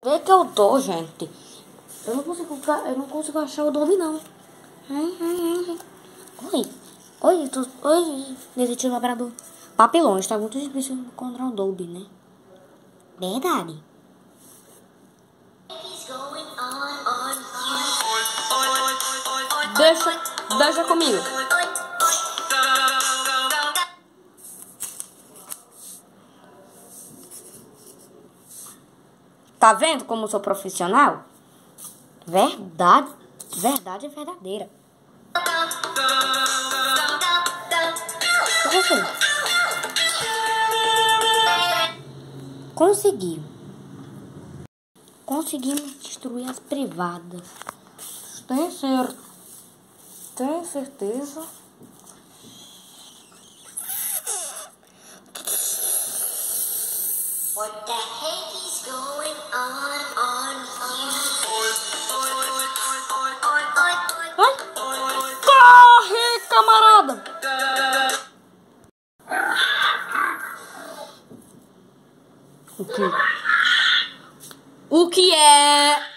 Onde que eu tô, gente? Eu não consigo achar o Dobby, não. Oi. Oi, detetive labrador. Papelão, está muito difícil encontrar o Dobby, né? Verdade. Deixa comigo. Tá vendo como eu sou profissional? Verdade verdadeira. Conseguimos destruir as privadas. Tem certeza? What the heck is going on Corre, camarada! O que é?